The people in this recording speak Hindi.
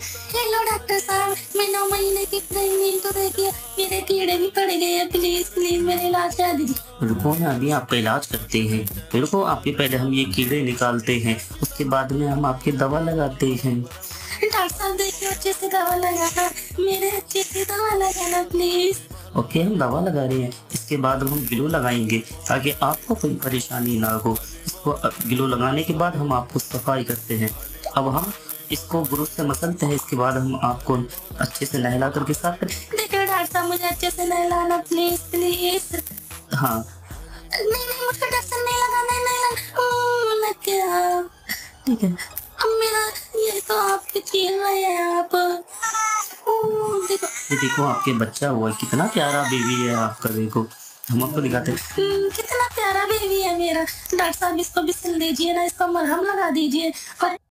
हेलो डॉक्टर साहब, मैं 9 महीने की प्रेग्नेंट हूँ। देखिए मेरे कीड़े भी पड़ गए हैं। प्लीज प्लीज मेरे इलाज करा दीजिए। रुको ना, अभी आपका इलाज करते हैं। रुको, आपके पहले हम ये कीड़े निकालते हैं, उसके बाद में हम आपकी दवा लगाते हैं। डॉक्टर साहब देखिए अच्छे से दवा लगाना, मेरे अच्छे से दवा लगाना प्लीज। ओके, हम दवा लगा रहे हैं, इसके बाद हम ग्लू लगाएंगे ताकि आपको कोई परेशानी ना हो। इसको ग्लू लगाने के बाद हम आपको सफाई करते हैं। अब हम इसको ब्रश से मसलते हैं, इसके बाद हम आपको अच्छे से नहला करके साफ करें। देखिए डॉक्टर साहब मुझे अच्छे से नहलाना प्लीज प्लीज। हाँ, नहीं नहीं मुझको डॉक्टर नहीं लगाना है, नहीं लगाना। लग गया। ठीक है। अब मेरा ये तो आपके छीन रहे हैं आप। देखो। ये देखो, आपके बच्चा हुआ है, कितना प्यारा बेबी है आपका। देखो, हम आपको दिखाते हैं। कितना प्यारा बेबी है मेरा। डॉक्टर साहब इसको भी सिल दीजिए ना, इसको मरहम लगा दीजिए और